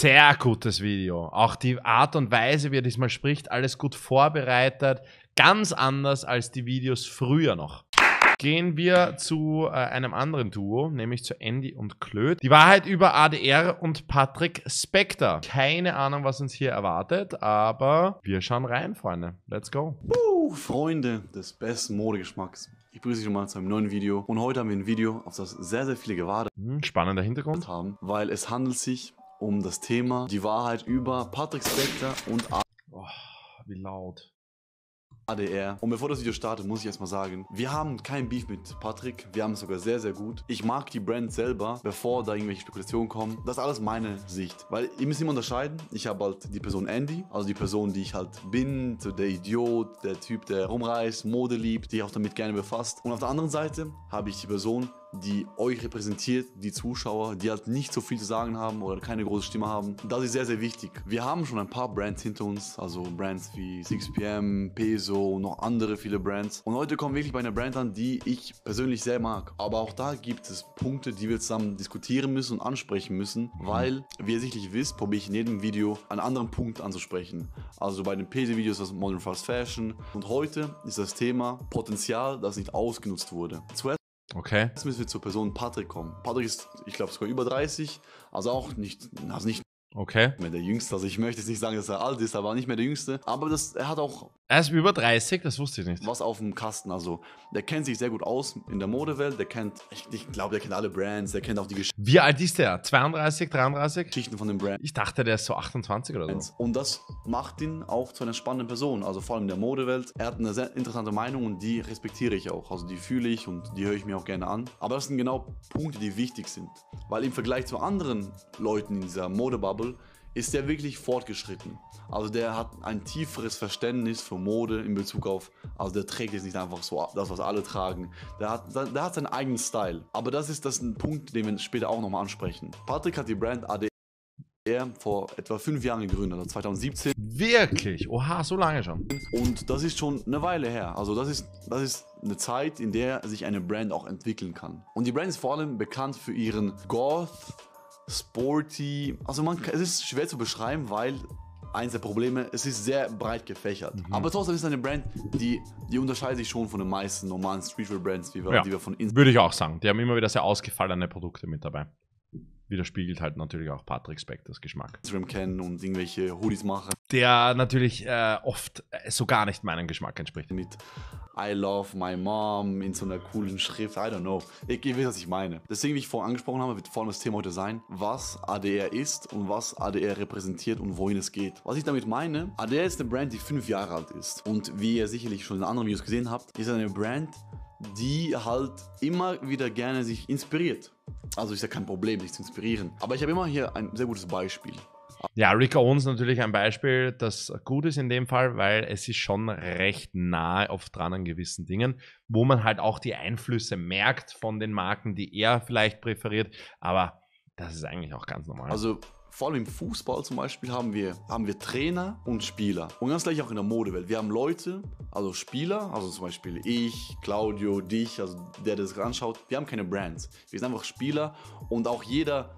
Sehr gutes Video. Auch die Art und Weise, wie er diesmal spricht, alles gut vorbereitet. Ganz anders als die Videos früher noch. Gehen wir zu einem anderen Duo, nämlich zu Andy und Klöd. Die Wahrheit über ADR und Patrick Spector. Keine Ahnung, was uns hier erwartet, aber wir schauen rein, Freunde. Let's go. Freunde des besten Modegeschmacks. Ich begrüße euch mal zu einem neuen Video. Und heute haben wir ein Video, auf das sehr, sehr viele gewartet Spannender Hintergrund. haben, weil es handelt sich um das Thema die Wahrheit über Patrick Spector und Oh, wie laut. ADR. Und bevor das Video startet, muss ich erstmal sagen, wir haben kein Beef mit Patrick. Wir haben es sogar sehr, sehr gut. Ich mag die Brand selber, bevor da irgendwelche Spekulationen kommen. Das ist alles meine Sicht. Weil ihr müsst immer unterscheiden. Ich habe halt die Person Andy, also die Person, die ich halt bin, so der Idiot, der Typ, der rumreist, Mode liebt, die auch damit gerne befasst. Und auf der anderen Seite habe ich die Person, die euch repräsentiert, die Zuschauer, die halt nicht so viel zu sagen haben oder keine große Stimme haben. Das ist sehr, sehr wichtig. Wir haben schon ein paar Brands hinter uns, also Brands wie 6PM, Peso, noch andere viele Brands. Und heute kommen wir wirklich bei einer Brand an, die ich persönlich sehr mag. Aber auch da gibt es Punkte, die wir zusammen diskutieren müssen und ansprechen müssen, weil, wie ihr sicherlich wisst, probiere ich in jedem Video einen anderen Punkt anzusprechen. Also bei den Peso-Videos ist das Modern Fast Fashion. Und heute ist das Thema Potenzial, das nicht ausgenutzt wurde. Zuerst Okay. Jetzt müssen wir zur Person Patrick kommen. Patrick ist, ich glaube, sogar über 30, also auch nicht Okay. mehr der Jüngste. Also ich möchte jetzt nicht sagen, dass er alt ist, aber nicht mehr der Jüngste. Aber er hat auch Er ist über 30, das wusste ich nicht. was auf dem Kasten. Also der kennt sich sehr gut aus in der Modewelt. Der kennt, ich glaube, der kennt alle Brands. Der kennt auch die Wie alt ist der? 32, 33? Geschichten von den Brands. Ich dachte, der ist so 28 oder so. Und das macht ihn auch zu einer spannenden Person, also vor allem in der Modewelt. Er hat eine sehr interessante Meinung und die respektiere ich auch. Also die fühle ich und die höre ich mir auch gerne an. Aber das sind genau Punkte, die wichtig sind. Weil im Vergleich zu anderen Leuten in dieser Modebubble ist der wirklich fortgeschritten. Also der hat ein tieferes Verständnis für Mode in Bezug auf, also der trägt jetzt nicht einfach so das, was alle tragen. Der hat seinen eigenen Style. Aber das ist ein Punkt, den wir später auch nochmal ansprechen. Patrick hat die Brand ADR vor etwa 5 Jahren gegründet, also 2017. Wirklich? Oha, so lange schon. Und das ist schon eine Weile her. Also das ist eine Zeit, in der sich eine Brand auch entwickeln kann. Und die Brand ist vor allem bekannt für ihren Goth, Sporty, also es ist schwer zu beschreiben, weil eins der Probleme, es ist sehr breit gefächert. Aber trotzdem ist es eine Brand, die unterscheidet sich schon von den meisten normalen Streetwear-Brands, die wir von Würde ich auch sagen. Die haben immer wieder sehr ausgefallene Produkte mit dabei. Widerspiegelt halt natürlich auch Patrick Spectors Geschmack. Instagram kennen und irgendwelche Hoodies machen. Der natürlich oft so gar nicht meinem Geschmack entspricht. Mit I love my mom in so einer coolen Schrift, I don't know. Ihr wisst, was ich meine. Deswegen, wie ich vorhin angesprochen habe, wird vor allem das Thema heute sein, was ADR ist und was ADR repräsentiert und wohin es geht. Was ich damit meine, ADR ist eine Brand, die 5 Jahre alt ist. Und wie ihr sicherlich schon in anderen Videos gesehen habt, ist eine Brand, die halt immer wieder gerne sich inspiriert. Also ist ja kein Problem, sich zu inspirieren. Aber ich habe immer hier ein sehr gutes Beispiel. Ja, Rick Owens natürlich ein Beispiel, das gut ist in dem Fall, weil es ist schon recht nahe oft dran an gewissen Dingen, wo man halt auch die Einflüsse merkt von den Marken, die er vielleicht präferiert, aber das ist eigentlich auch ganz normal. Also vor allem im Fußball zum Beispiel haben wir Trainer und Spieler. Und ganz gleich auch in der Modewelt. Wir haben Leute, also Spieler, also zum Beispiel ich, Claudio, dich, also der das anschaut. Wir haben keine Brands. Wir sind einfach Spieler und auch jeder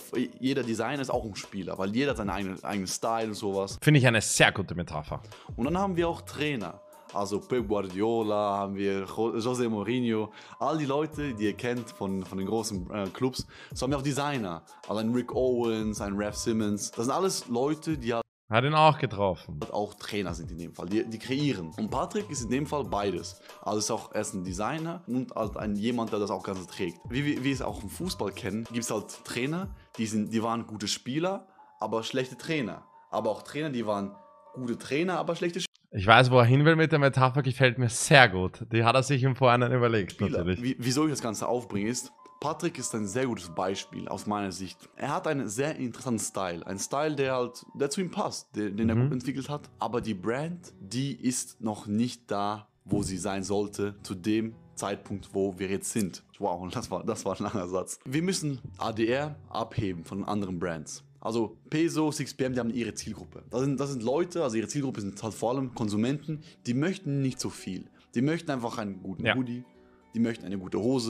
Designer ist auch ein Spieler, weil jeder hat seinen eigenen Style und sowas. Finde ich eine sehr gute Metapher. Und dann haben wir auch Trainer. Also Pep Guardiola, haben wir José Mourinho, all die Leute, die ihr kennt von den großen Clubs. So haben wir auch Designer, also ein Rick Owens, ein Raf Simons. Das sind alles Leute, die halt Hat ihn auch getroffen. auch Trainer sind in dem Fall, die kreieren. Und Patrick ist in dem Fall beides. Also er ist ein Designer und halt jemand, der das auch Ganze trägt. Wie wir es auch im Fußball kennen, gibt es halt Trainer, die waren gute Spieler, aber schlechte Trainer. Aber auch Trainer, die waren gute Trainer, aber schlechte Ich weiß, wo er hin will mit der Metapher, gefällt mir sehr gut. Die hat er sich im Vorhinein überlegt, Spieler. natürlich. Wieso ich das Ganze aufbringe ist, Patrick ist ein sehr gutes Beispiel aus meiner Sicht. Er hat einen sehr interessanten Style. Ein Style, der zu ihm passt, den er gut entwickelt hat. Aber die Brand, die ist noch nicht da, wo sie sein sollte, zu dem Zeitpunkt, wo wir jetzt sind. Wow, das war ein langer Satz. Wir müssen ADR abheben von anderen Brands. Also Peso, 6PM, die haben ihre Zielgruppe. Das sind Leute, also ihre Zielgruppe sind halt vor allem Konsumenten, die möchten nicht so viel. Die möchten einfach einen guten Hoodie, die möchten eine gute Hose,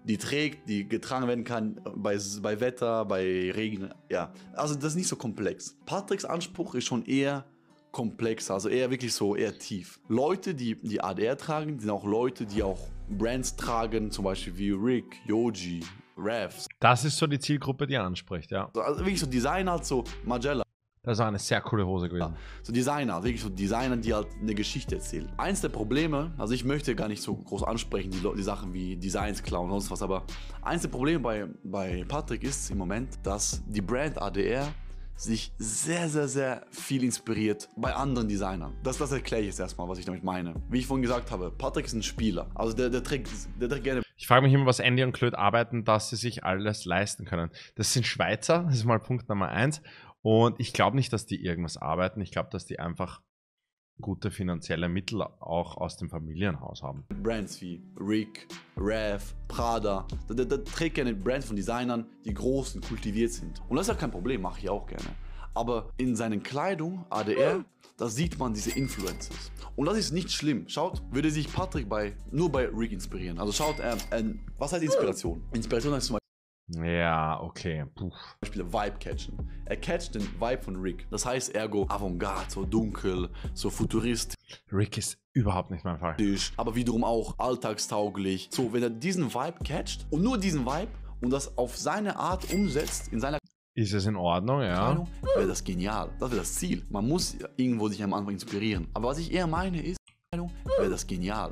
die trägt, die getragen werden kann bei Wetter, bei Regen. Ja, also das ist nicht so komplex. Patricks Anspruch ist schon eher komplexer, also eher wirklich so eher tief. Leute, die ADR tragen, sind auch Leute, die auch Brands tragen, zum Beispiel wie Rick, Yoji, Ravs. Das ist so die Zielgruppe, die anspricht, ja. Also wirklich so Designer, halt so Magella. Das ist auch eine sehr coole Hose gewesen. So Designer, wirklich so Designer, die halt eine Geschichte erzählen. Eins der Probleme, also ich möchte gar nicht so groß ansprechen, die Sachen wie Designs klauen und sonst was, aber eins der Probleme bei Patrick ist im Moment, dass die Brand ADR sich sehr, sehr, sehr viel inspiriert bei anderen Designern. Das erkläre ich jetzt erstmal, was ich damit meine. Wie ich vorhin gesagt habe, Patrick ist ein Spieler. Also der trägt gerne. Ich frage mich immer, was Andy und Klöd arbeiten, dass sie sich alles leisten können. Das sind Schweizer, das ist mal Punkt Nummer 1. Und ich glaube nicht, dass die irgendwas arbeiten. Ich glaube, dass die einfach gute finanzielle Mittel auch aus dem Familienhaus haben. Brands wie Rick, Rav, Prada, der trägt gerne Brands von Designern, die groß und kultiviert sind. Und das ist ja kein Problem, mache ich auch gerne. Aber in seinen Kleidung, ADR, da sieht man diese Influencers. Und das ist nicht schlimm. Schaut, würde sich Patrick nur bei Rick inspirieren. Also schaut, was heißt Inspiration? Inspiration heißt zum Ja, okay. Puh. Beispiel Vibe catchen. Er catcht den Vibe von Rick. Das heißt ergo Avantgarde, so dunkel, so futuristisch. Rick ist überhaupt nicht mein Fall. Aber wiederum auch alltagstauglich. So, wenn er diesen Vibe catcht und nur diesen Vibe und das auf seine Art umsetzt, in seiner Ist es in Ordnung, ja? wäre das genial. Das wäre das Ziel. Man muss irgendwo sich am Anfang inspirieren. Aber was ich eher meine ist, wäre das genial.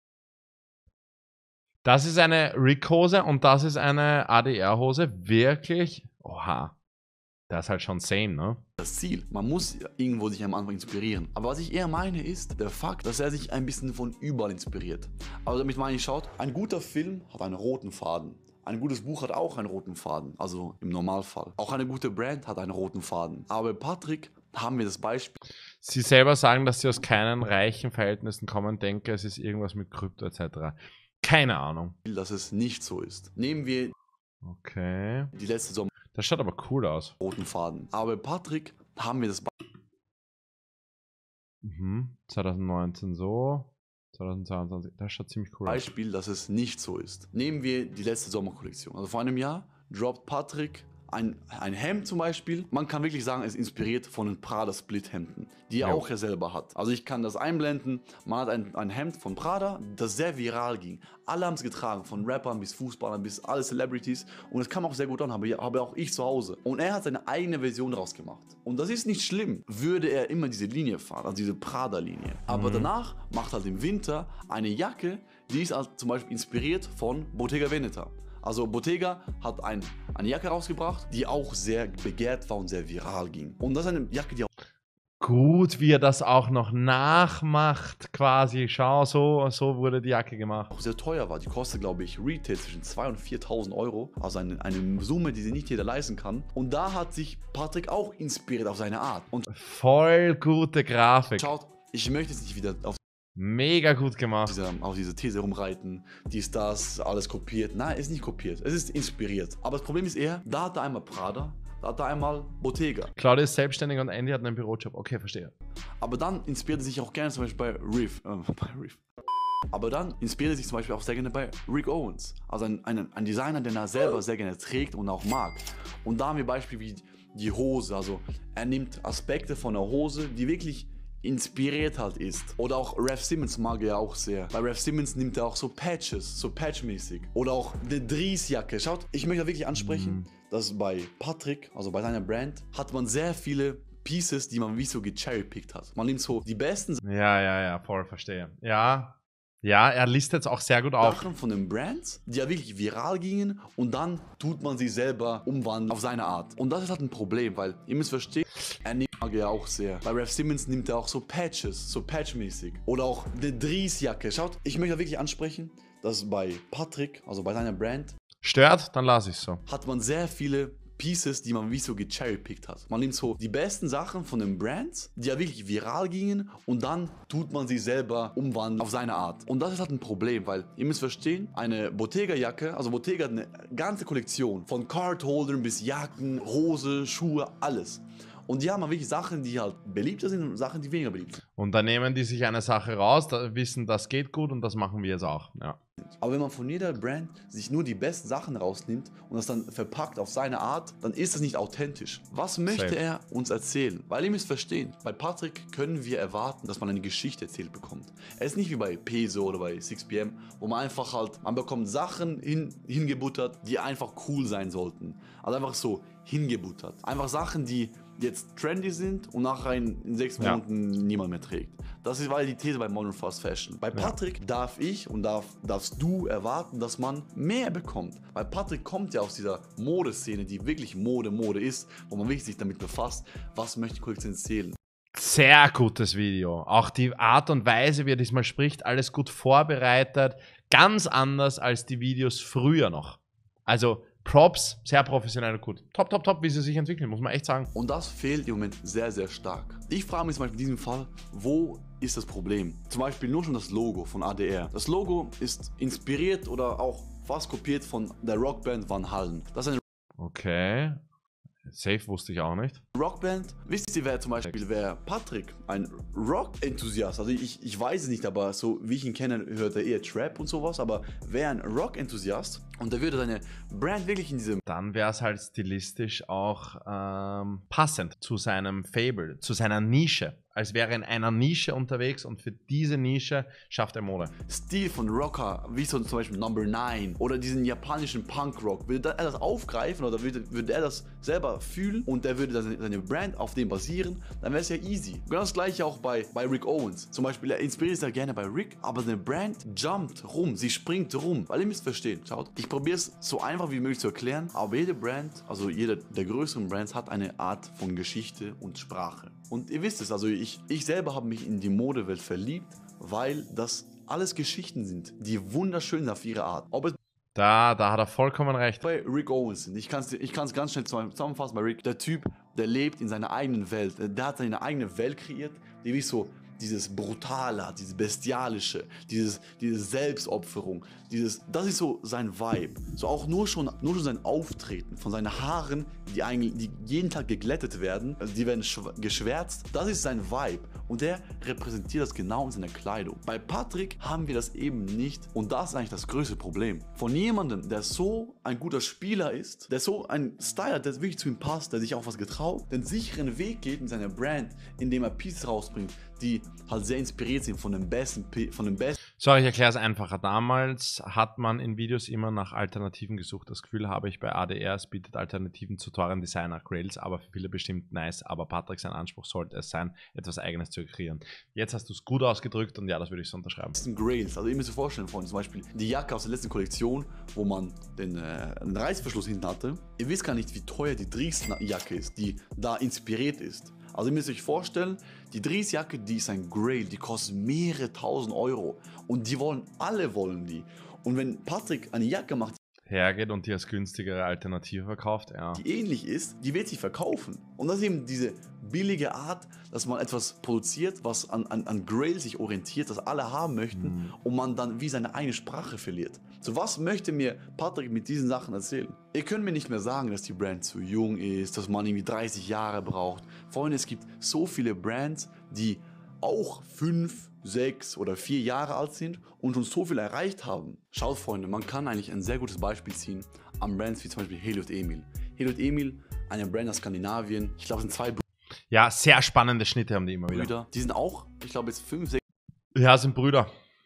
Das ist eine Rick-Hose und das ist eine ADR-Hose. Wirklich? Oha. Das ist halt schon same, ne? Das Ziel. Man muss irgendwo sich am Anfang inspirieren. Aber was ich eher meine ist, der Fakt, dass er sich ein bisschen von überall inspiriert. Also damit meine ich, schaut, ein guter Film hat einen roten Faden. Ein gutes Buch hat auch einen roten Faden, also im Normalfall. Auch eine gute Brand hat einen roten Faden. Aber bei Patrick haben wir das Beispiel. Sie selber sagen, dass sie aus keinen reichen Verhältnissen kommen. Denke, es ist irgendwas mit Krypto etc. Keine Ahnung. Dass es nicht so ist. Nehmen wir Okay. die letzte Sommer. Das schaut aber cool aus. Roten Faden. Aber bei Patrick haben wir das 2019 so. 2022. Das schaut ziemlich cool aus. Beispiel, dass es nicht so ist. Nehmen wir die letzte Sommerkollektion. Also vor einem Jahr droppt Patrick ein Hemd zum Beispiel. Man kann wirklich sagen, es ist inspiriert von den Prada Split-Hemden, die er auch ja selber hat. Also ich kann das einblenden. Man hat ein Hemd von Prada, das sehr viral ging. Alle haben es getragen, von Rappern bis Fußballern bis alle Celebrities. Und es kam auch sehr gut an, habe auch ich zu Hause. Und er hat seine eigene Version daraus gemacht. Und das ist nicht schlimm, würde er immer diese Linie fahren, also diese Prada-Linie. Aber danach macht halt im Winter eine Jacke, die ist halt zum Beispiel inspiriert von Bottega Veneta. Also Bottega hat eine Jacke rausgebracht, die auch sehr begehrt war und sehr viral ging. Und das ist eine Jacke, die auch gut, wie er das auch noch nachmacht, quasi. Schau, so wurde die Jacke gemacht. auch sehr teuer war. Die kostet, glaube ich, Retail zwischen 2.000 und 4.000 Euro. Also eine Summe, die sich nicht jeder leisten kann. Und da hat sich Patrick auch inspiriert auf seine Art. Und Voll gute Grafik. schaut, ich möchte jetzt nicht wieder auf Mega gut gemacht. diese These rumreiten, das, alles kopiert. Nein, ist nicht kopiert. Es ist inspiriert. Aber das Problem ist eher, da hat er einmal Prada, da hat er einmal Bottega. Claudia ist selbstständig und Andy hat einen Bürojob. Okay, verstehe. Aber dann inspiriert er sich auch gerne zum Beispiel bei Riff. Aber dann inspiriert er sich zum Beispiel auch sehr gerne bei Rick Owens. Also ein Designer, den er selber sehr gerne trägt und auch mag. Und da haben wir Beispiele wie die Hose. Also er nimmt Aspekte von der Hose, die wirklich inspiriert halt ist. Oder auch Raf Simons mag er ja auch sehr. Bei Raf Simons nimmt er auch so Patches, so patchmäßig. Oder auch eine Dries-Jacke. Schaut, ich möchte wirklich ansprechen, dass bei Patrick, also bei seiner Brand, hat man sehr viele Pieces, die man wie so gecherrypickt hat. Man nimmt so die besten Ja, voll verstehe. Ja, er listet es auch sehr gut auf. Sachen von den Brands, die ja wirklich viral gingen und dann tut man sie selber umwandeln auf seine Art. Und das ist halt ein Problem, weil ihr müsst verstehen, er nimmt ja auch sehr. Bei Raf Simons nimmt er auch so Patches, so patchmäßig. Oder auch eine Dries-Jacke. Schaut, ich möchte wirklich ansprechen, dass bei Patrick, also bei seiner Brand, Stört? Dann lasse ich es so. hat man sehr viele Pieces, die man wie so gecherrypickt hat. Man nimmt so die besten Sachen von den Brands, die ja wirklich viral gingen und dann tut man sie selber umwandeln auf seine Art. Und das ist halt ein Problem, weil ihr müsst verstehen, eine Bottega-Jacke, also Bottega hat eine ganze Kollektion von Cardholdern bis Jacken, Hose, Schuhe, alles. Und die haben wirklich Sachen, die halt beliebter sind und Sachen, die weniger beliebt sind. Und dann nehmen die sich eine Sache raus, da wissen, das geht gut und das machen wir jetzt auch. Ja. Aber wenn man von jeder Brand sich nur die besten Sachen rausnimmt und das dann verpackt auf seine Art, dann ist das nicht authentisch. Was möchte er uns erzählen? Weil ihr müsst verstehen, bei Patrick können wir erwarten, dass man eine Geschichte erzählt bekommt. Er ist nicht wie bei Peso oder bei 6pm, wo man einfach halt, man bekommt Sachen hingebuttert, die einfach cool sein sollten. Also einfach so hingebuttert. Einfach Sachen, die jetzt trendy sind und nachher in 6 Monaten niemand mehr trägt. Das ist die These bei Modern Fast Fashion. Bei Patrick darf ich und darfst du erwarten, dass man mehr bekommt. Weil Patrick kommt ja aus dieser Modeszene, die wirklich Mode ist, wo man wirklich sich damit befasst, was möchte die Kollektion erzählen. Sehr gutes Video. Auch die Art und Weise, wie er diesmal spricht, alles gut vorbereitet. Ganz anders als die Videos früher noch. Also Props, sehr professionell und gut. Top, wie sie sich entwickeln, muss man echt sagen. Und das fehlt im Moment sehr, sehr stark. Ich frage mich zum Beispiel in diesem Fall, wo ist das Problem? Zum Beispiel nur schon das Logo von ADR. Das Logo ist inspiriert oder auch fast kopiert von der Rockband Van Halen. Das ist eine Okay. Safe wusste ich auch nicht. Rockband. Wisst ihr, wer Patrick, ein Rock-Enthusiast, also ich weiß es nicht, aber so wie ich ihn kenne, hört er eher Trap und sowas, aber wäre ein Rock-Enthusiast und der würde seine Brand wirklich in diesem... Dann wäre es halt stilistisch auch passend zu seinem Fable, zu seiner Nische. Als wäre er in einer Nische unterwegs und für diese Nische schafft er Mode. Stil von Rocker, wie so zum Beispiel Number 9 oder diesen japanischen Punk-Rock, würde er das aufgreifen oder würde er das selber fühlen und er würde seine Brand auf dem basieren, dann wäre es ja easy. Genau das gleiche auch bei Rick Owens. Zum Beispiel, er inspiriert sich gerne bei Rick, aber seine Brand jumpt rum, sie springt rum. Weil ihr müsst verstehen, schaut, ich probiere es so einfach wie möglich zu erklären, aber jede Brand, also jede der größeren Brands hat eine Art von Geschichte und Sprache. Und ihr wisst es, also ich selber habe mich in die Modewelt verliebt, weil das alles Geschichten sind, die wunderschön sind auf ihre Art. Ob es Da hat er vollkommen recht. bei Rick Owens sind, ich kann es ganz schnell zusammenfassen bei Rick, der Typ, der lebt in seiner eigenen Welt, der hat seine eigene Welt kreiert, die wie so dieses Brutale hat, dieses Bestialische, diese Selbstopferung, das ist so sein Vibe. So auch nur schon sein Auftreten, von seinen Haaren, die jeden Tag geglättet werden, also die werden geschwärzt, das ist sein Vibe. Und der repräsentiert das genau in seiner Kleidung. Bei Patrick haben wir das eben nicht und das ist eigentlich das größte Problem. Von jemandem, der so ein guter Spieler ist, der so ein Style hat, der wirklich zu ihm passt, der sich auch was getraut, den sicheren Weg geht mit seiner Brand, indem er Pieces rausbringt, die halt sehr inspiriert sind von den besten. So, ich erkläre es einfacher. Damals hat man in Videos immer nach Alternativen gesucht. Das Gefühl habe ich bei ADR, es bietet Alternativen zu teuren Designer-Grails, aber für viele bestimmt nice. Aber Patrick, sein Anspruch sollte es sein, etwas Eigenes zu kreieren. Jetzt hast du es gut ausgedrückt und ja, das würde ich so unterschreiben. Das sind Grails, also ihr müsst euch vorstellen, Freunde, zum Beispiel die Jacke aus der letzten Kollektion, wo man den Reißverschluss hinten hatte. Ihr wisst gar nicht, wie teuer die Dries-Jacke ist, die da inspiriert ist. Also ihr müsst euch vorstellen, die Dries-Jacke, die ist ein Grail, die kostet mehrere tausend Euro und alle wollen die. Und wenn Patrick eine Jacke macht, hergeht und die als günstigere Alternative verkauft, ja. Die ähnlich ist, die wird sich verkaufen. Und das ist eben diese billige Art, dass man etwas produziert, was an Grail sich orientiert, das alle haben möchten und man dann wie seine eigene Sprache verliert. So, was möchte mir Patrick mit diesen Sachen erzählen? Ihr könnt mir nicht mehr sagen, dass die Brand zu jung ist, dass man irgendwie 30 Jahre braucht. Freunde, es gibt so viele Brands, die auch 5, 6 oder 4 Jahre alt sind und schon so viel erreicht haben. Schaut, Freunde, man kann eigentlich ein sehr gutes Beispiel ziehen an Brands wie zum Beispiel Heli und Emil. Heli und Emil, eine Brand aus Skandinavien, ich glaube, es sind 2 Ja, sehr spannende Schnitte haben die immer wieder. Brüder. Die sind auch, ich glaube, jetzt 5, 6 Ja, sind Brüder.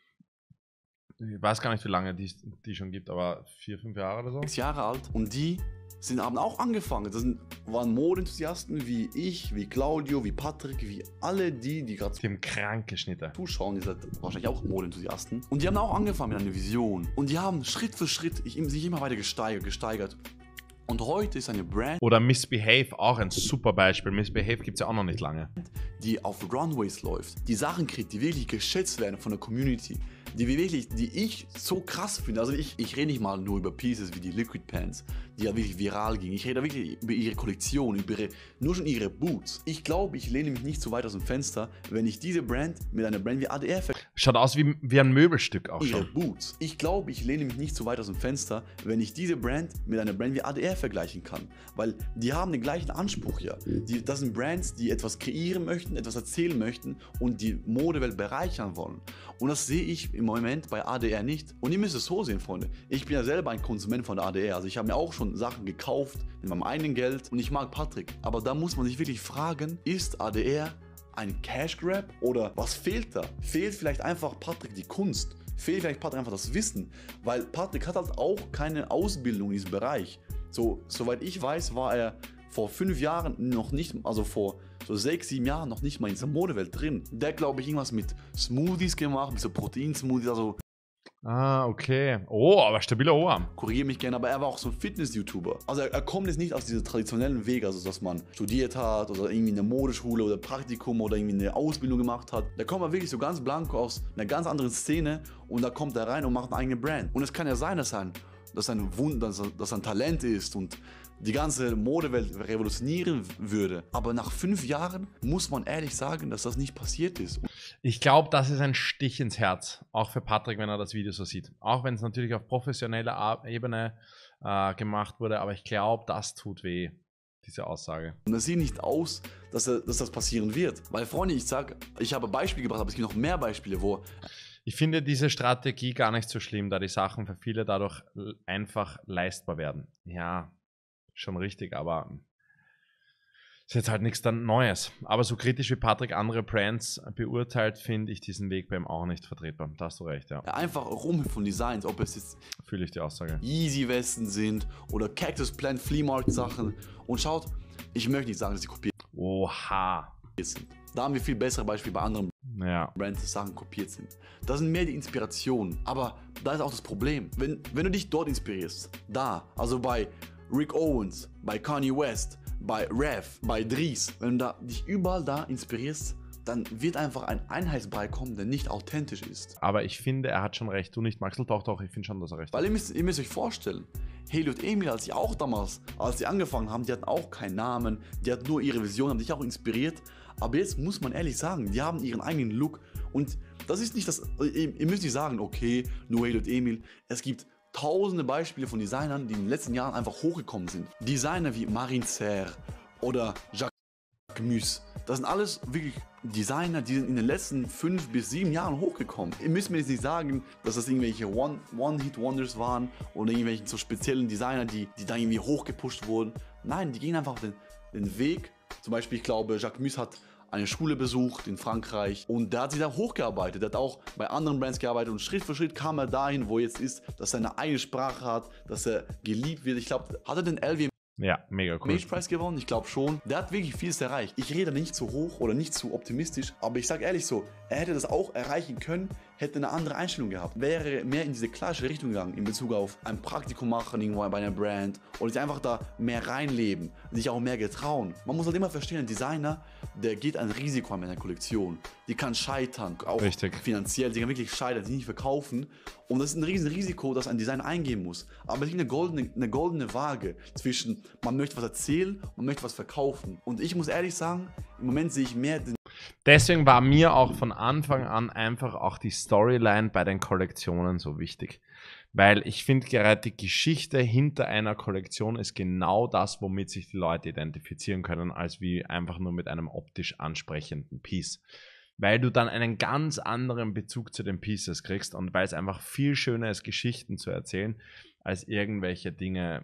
Ich weiß gar nicht, wie lange die schon gibt, aber 4, 5 Jahre oder so. Jahre alt und die haben auch angefangen. Waren Modeenthusiasten wie ich, wie Claudio, wie Patrick, wie alle die gerade Die haben kranke Schnitte. zuschauen, die sind wahrscheinlich auch Modeenthusiasten. Und die haben auch angefangen mit einer Vision. Und die haben Schritt für Schritt sich immer weiter gesteigert. Und heute ist eine Brand, Oder Misbehave, auch ein super Beispiel. Misbehave gibt es ja auch noch nicht lange. die auf Runways läuft, die Sachen kriegt, die wirklich geschätzt werden von der Community, die ich so krass finde. Also ich rede nicht mal nur über Pieces wie die Liquid Pants, die ja wirklich viral ging. Ich rede wirklich über ihre Kollektion, nur schon ihre Boots. Ich glaube, ich lehne mich nicht zu weit aus dem Fenster, wenn ich diese Brand mit einer Brand wie ADR vergleiche. Schaut aus wie ein Möbelstück auch Ihre schon. Boots. Ich glaube, ich lehne mich nicht zu weit aus dem Fenster, wenn ich diese Brand mit einer Brand wie ADR vergleichen kann. Weil die haben den gleichen Anspruch ja. Das sind Brands, die etwas kreieren möchten, etwas erzählen möchten und die Modewelt bereichern wollen. Und das sehe ich im Moment bei ADR nicht. Und ihr müsst es so sehen, Freunde. Ich bin ja selber ein Konsument von der ADR. Also ich habe mir auch schon Sachen gekauft mit meinem eigenen Geld und ich mag Patrick. Aber da muss man sich wirklich fragen, ist ADR ein Cash Grab oder was fehlt da? Fehlt vielleicht einfach Patrick die Kunst? Fehlt vielleicht Patrick einfach das Wissen? Weil Patrick hat halt auch keine Ausbildung in diesem Bereich. Soweit ich weiß, war er vor 5 Jahren noch nicht, also vor so 6, 7 Jahren noch nicht mal in dieser Modewelt drin. Der hat, glaube ich, irgendwas mit Smoothies gemacht, mit so Protein-Smoothies, also Ah, okay. Oh, aber stabiler Ohrarm. korrigiere mich gerne, aber er war auch so ein Fitness-YouTuber. Also er kommt jetzt nicht aus diesem traditionellen Weg, also dass man studiert hat oder irgendwie eine Modeschule oder Praktikum oder irgendwie eine Ausbildung gemacht hat. Der kommt mal wirklich so ganz blanko aus einer ganz anderen Szene und da kommt er rein und macht eine eigene Brand. Und es kann ja sein, dass er ein Talent ist und die ganze Modewelt revolutionieren würde. Aber nach 5 Jahren muss man ehrlich sagen, dass das nicht passiert ist. Ich glaube, das ist ein Stich ins Herz, auch für Patrick, wenn er das Video so sieht. Auch wenn es natürlich auf professioneller Ebene gemacht wurde, aber ich glaube, das tut weh, diese Aussage. Und es sieht nicht aus, dass das passieren wird. Weil, Freunde, ich habe Beispiele gebracht, aber es gibt noch mehr Beispiele, wo Ich finde diese Strategie gar nicht so schlimm, da die Sachen für viele dadurch einfach leistbar werden. Ja, schon richtig, aber ist jetzt halt nichts dann Neues. Aber so kritisch wie Patrick andere Brands beurteilt, finde ich diesen Weg bei ihm auch nicht vertretbar. Da hast du recht, ja. einfach rumhüpfen von Designs, ob es jetzt Fühle ich die Aussage. Yeezy-Westen sind oder Cactus Plant Flea-Markt-Sachen. Und schaut, ich möchte nicht sagen, dass sie kopiert Oha. sind. Da haben wir viel bessere Beispiele bei anderen Ja. Brands, dass Sachen kopiert sind. Das sind mehr die Inspirationen. Aber da ist auch das Problem. Wenn du dich dort inspirierst, also bei Rick Owens, bei Kanye West, bei Rev, bei Dries, wenn du dich überall da inspirierst, dann wird einfach ein Einheitsbrei kommen, der nicht authentisch ist. Aber ich finde, er hat schon recht. Du nicht, Maxel? Doch, ich finde schon, dass er recht hat. Weil ihr müsst euch vorstellen, Heli und Emil, als sie angefangen haben, die hatten auch keinen Namen, die hatten nur ihre Vision, haben sich auch inspiriert. Aber jetzt muss man ehrlich sagen, die haben ihren eigenen Look. Und das ist nicht das, ihr müsst nicht sagen, okay, nur Heli und Emil. Es gibt tausende Beispiele von Designern, die in den letzten Jahren einfach hochgekommen sind. Designer wie Marin Serre oder Jacques Mus. Das sind alles wirklich Designer, die sind in den letzten 5 bis 7 Jahren hochgekommen. Ihr müsst mir jetzt nicht sagen, dass das irgendwelche One-Hit-Wonders waren oder irgendwelche so speziellen Designer, die da irgendwie hochgepusht wurden. Nein, die gehen einfach den Weg. Zum Beispiel, ich glaube, Jacques Mus hat eine Schule besucht in Frankreich und der hat sich da hochgearbeitet. Der hat auch bei anderen Brands gearbeitet und Schritt für Schritt kam er dahin, wo er jetzt ist, dass er eine eigene Sprache hat, dass er geliebt wird. Ich glaube, hat er den LVMH Ja, mega cool. Preis gewonnen? Ich glaube schon. Der hat wirklich vieles erreicht. Ich rede nicht zu hoch oder nicht zu optimistisch, aber ich sage ehrlich so, er hätte das auch erreichen können, hätte eine andere Einstellung gehabt. Wäre mehr in diese klassische Richtung gegangen, in Bezug auf ein Praktikum machen irgendwo bei einer Brand oder sich einfach da mehr reinleben, sich auch mehr getrauen. Man muss halt immer verstehen, ein Designer, der geht ein Risiko mit einer Kollektion. Die kann scheitern, auch Richtig. finanziell, die kann wirklich scheitern, die nicht verkaufen. Und das ist ein riesen Risiko, das ein Designer eingehen muss. Aber es ist eine goldene Waage zwischen, man möchte was erzählen und man möchte was verkaufen. Und ich muss ehrlich sagen, im Moment sehe ich mehr den Deswegen war mir auch von Anfang an einfach auch die Storyline bei den Kollektionen so wichtig. Weil ich finde gerade die Geschichte hinter einer Kollektion ist genau das, womit sich die Leute identifizieren können, als wie einfach nur mit einem optisch ansprechenden Piece. Weil du dann einen ganz anderen Bezug zu den Pieces kriegst und weil es einfach viel schöner ist, Geschichten zu erzählen, als irgendwelche Dinge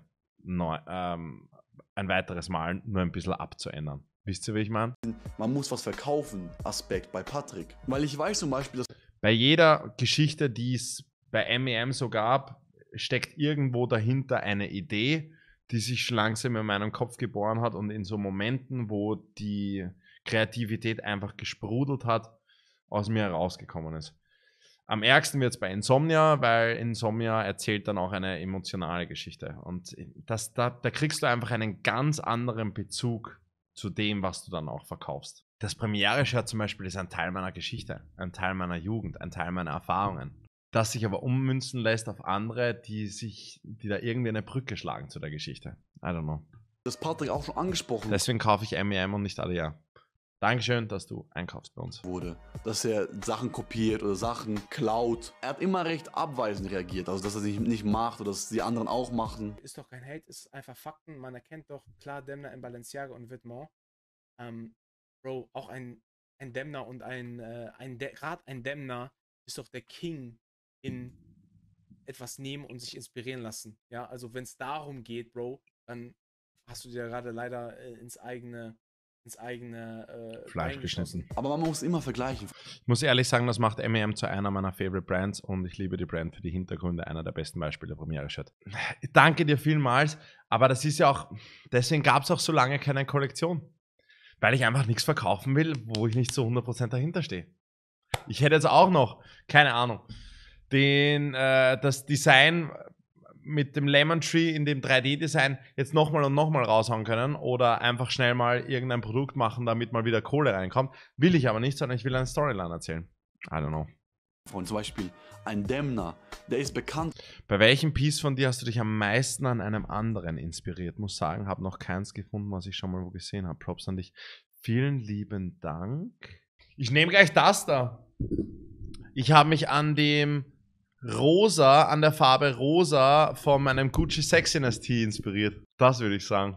ein weiteres Mal nur ein bisschen abzuändern. Wisst ihr, wie ich meine? man muss was verkaufen Aspekt bei Patrick. Weil ich weiß zum Beispiel, dass Bei jeder Geschichte, die es bei MEM so gab, steckt irgendwo dahinter eine Idee, die sich schon langsam in meinem Kopf geboren hat und in so Momenten, wo die Kreativität einfach gesprudelt hat, aus mir herausgekommen ist. Am ärgsten wird es bei Insomnia, weil Insomnia erzählt dann auch eine emotionale Geschichte. Und da kriegst du einfach einen ganz anderen Bezug zu dem, was du dann auch verkaufst. Das Premiere-Shirt zum Beispiel ist ein Teil meiner Geschichte, ein Teil meiner Jugend, ein Teil meiner Erfahrungen. das sich aber ummünzen lässt auf andere, die da irgendwie eine Brücke schlagen zu der Geschichte. I don't know. Das Patrick auch schon angesprochen Deswegen kaufe ich MEM und nicht ADR. Dankeschön, dass du einkaufst bei uns. wurde, dass er Sachen kopiert oder Sachen klaut. Er hat immer recht abweisend reagiert, also dass er sich nicht macht oder dass die anderen auch machen. Ist doch kein Hate, ist einfach Fakten. Man erkennt doch klar Demna in Balenciaga und Vetements. Bro, auch ein Demna und gerade ein Demna ist doch der King in etwas nehmen und sich inspirieren lassen. Ja, also wenn es darum geht, Bro, dann hast du dir gerade leider ins eigene Fleisch Bein geschnitten. Aber man muss immer vergleichen. Ich muss ehrlich sagen, das macht MEM zu einer meiner Favorite Brands und ich liebe die Brand für die Hintergründe, einer der besten Beispiele Premiere-Shirt. Danke dir vielmals, aber das ist ja auch, deswegen gab es auch so lange keine Kollektion. Weil ich einfach nichts verkaufen will, wo ich nicht zu 100% dahinter stehe. Ich hätte jetzt auch noch, keine Ahnung, das Design mit dem Lemon Tree in dem 3D-Design jetzt nochmal und nochmal raushauen können oder einfach schnell mal irgendein Produkt machen, damit mal wieder Kohle reinkommt. Will ich aber nicht, sondern ich will eine Storyline erzählen. I don't know. Von zum Beispiel ein Demna, der ist bekannt. Bei welchem Piece von dir hast du dich am meisten an einem anderen inspiriert? Muss sagen, habe noch keins gefunden, was ich schon mal wo gesehen habe. Props an dich. Vielen lieben Dank. Ich nehme gleich das da. Ich habe mich an dem Rosa, an der Farbe Rosa von meinem Gucci Sexiness Tee inspiriert. Das würde ich sagen.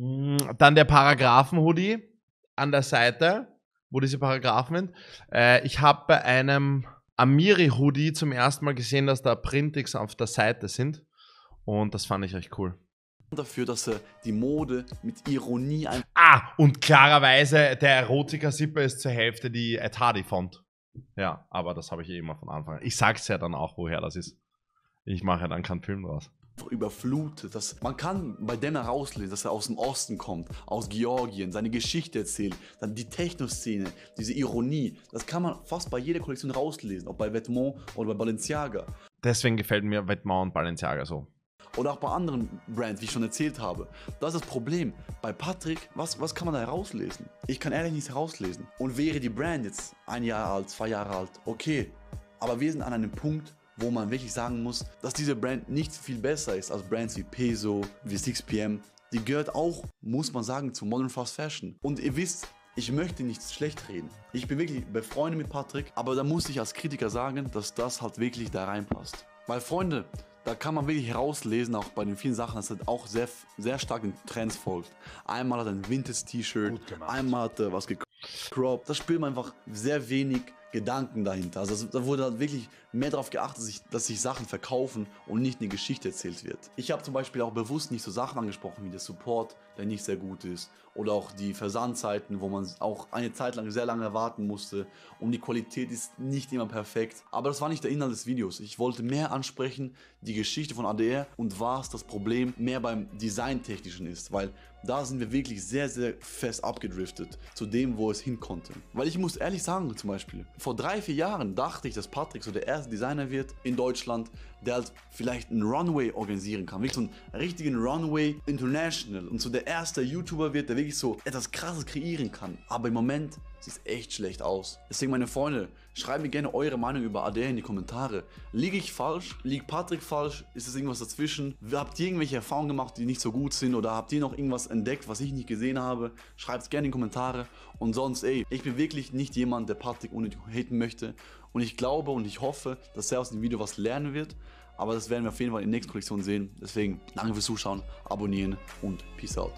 Dann der Paragraphen-Hoodie an der Seite, wo diese Paragraphen sind. Ich habe bei einem Amiri-Hoodie zum ersten Mal gesehen, dass da Printings auf der Seite sind. Und das fand ich echt cool. Dafür, dass er die Mode mit Ironie Und klarerweise der Erotika-Zipper ist zur Hälfte die Ed Hardy-Font. Ja, aber das habe ich eh immer von Anfang an. Ich sag's ja dann auch, woher das ist. Ich mache ja dann keinen Film draus. überflutet. Man kann bei dem herauslesen, dass er aus dem Osten kommt, aus Georgien, seine Geschichte erzählt, dann die Techno-Szene, diese Ironie. Das kann man fast bei jeder Kollektion rauslesen, ob bei Vetements oder bei Balenciaga. Deswegen gefällt mir Vetements und Balenciaga so. Oder auch bei anderen Brands, wie ich schon erzählt habe. Das ist das Problem. Bei Patrick, was kann man da herauslesen? Ich kann ehrlich nichts herauslesen. Und wäre die Brand jetzt 1 Jahr alt, 2 Jahre alt, okay. Aber wir sind an einem Punkt, wo man wirklich sagen muss, dass diese Brand nicht viel besser ist als Brands wie Peso, wie 6PM. Die gehört auch, muss man sagen, zu Modern Fast Fashion. Und ihr wisst, ich möchte nichts schlecht reden. Ich bin wirklich befreundet mit Patrick, aber da muss ich als Kritiker sagen, dass das halt wirklich da reinpasst. Weil Freunde, da kann man wirklich herauslesen, auch bei den vielen Sachen, dass er auch sehr, sehr stark den Trends folgt. Einmal hat er ein Vintage-T-Shirt, einmal hat er was gecroppt. Da spürt man einfach sehr wenig Gedanken dahinter. Also da wurde halt wirklich mehr darauf geachtet, dass sich Sachen verkaufen und nicht eine Geschichte erzählt wird. Ich habe zum Beispiel auch bewusst nicht so Sachen angesprochen wie der Support, der nicht sehr gut ist. Oder auch die Versandzeiten, wo man auch eine Zeit lang sehr lange warten musste. Und die Qualität ist nicht immer perfekt. Aber das war nicht der Inhalt des Videos. Ich wollte mehr ansprechen, die Geschichte von ADR und was das Problem mehr beim Designtechnischen ist. Weil da sind wir wirklich sehr, sehr fest abgedriftet zu dem, wo es hin konnte. Weil ich muss ehrlich sagen, zum Beispiel, vor 3, 4 Jahren dachte ich, dass Patrick so der erste Designer wird in Deutschland, der halt vielleicht einen Runway organisieren kann. Wirklich so einen richtigen Runway International. Und so der erste YouTuber wird, der wirklich so etwas Krasses kreieren kann. Aber im Moment sieht es echt schlecht aus. Deswegen, meine Freunde, schreibt mir gerne eure Meinung über ADR in die Kommentare. Liege ich falsch? Liegt Patrick falsch? Ist es irgendwas dazwischen? Habt ihr irgendwelche Erfahrungen gemacht, die nicht so gut sind? Oder habt ihr noch irgendwas entdeckt, was ich nicht gesehen habe? Schreibt es gerne in die Kommentare. Und sonst, ey, ich bin wirklich nicht jemand, der Patrick unnötig haten möchte. Und ich glaube und ich hoffe, dass er aus dem Video was lernen wird. Aber das werden wir auf jeden Fall in der nächsten Kollektion sehen. Deswegen, danke fürs Zuschauen, abonnieren und Peace out.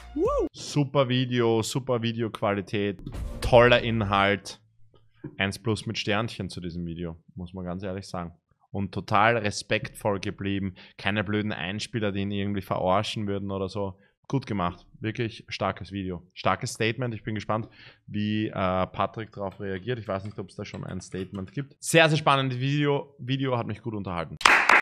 Super Videoqualität, toller Inhalt. 1+ mit Sternchen zu diesem Video, muss man ganz ehrlich sagen. Und total respektvoll geblieben. Keine blöden Einspieler, die ihn irgendwie verarschen würden oder so. Gut gemacht. Wirklich starkes Video. Starkes Statement. Ich bin gespannt, wie Patrick darauf reagiert. Ich weiß nicht, ob es da schon ein Statement gibt. Sehr, sehr spannendes Video. Video hat mich gut unterhalten.